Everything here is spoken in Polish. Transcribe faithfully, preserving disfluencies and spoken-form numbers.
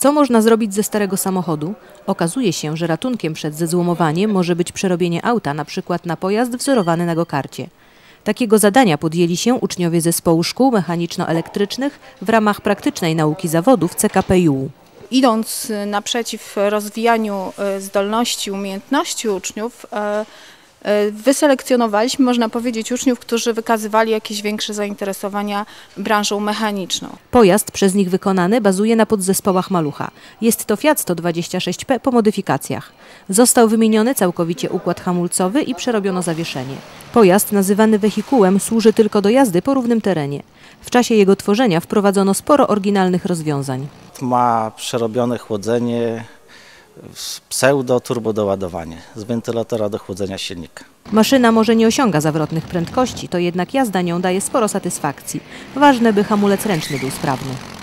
Co można zrobić ze starego samochodu? Okazuje się, że ratunkiem przed zezłomowaniem może być przerobienie auta na przykład na pojazd wzorowany na go-karcie. Takiego zadania podjęli się uczniowie zespołu szkół mechaniczno-elektrycznych w ramach praktycznej nauki zawodów C K P I U. Idąc naprzeciw rozwijaniu zdolności, umiejętności uczniów, wyselekcjonowaliśmy, można powiedzieć, uczniów, którzy wykazywali jakieś większe zainteresowania branżą mechaniczną. Pojazd przez nich wykonany bazuje na podzespołach Malucha. Jest to Fiat sto dwadzieścia sześć P po modyfikacjach. Został wymieniony całkowicie układ hamulcowy i przerobiono zawieszenie. Pojazd nazywany wehikułem służy tylko do jazdy po równym terenie. W czasie jego tworzenia wprowadzono sporo oryginalnych rozwiązań. Ma przerobione chłodzenie, pseudo-turbodoładowanie z wentylatora do chłodzenia silnika. Maszyna może nie osiąga zawrotnych prędkości, to jednak jazda nią daje sporo satysfakcji. Ważne, by hamulec ręczny był sprawny.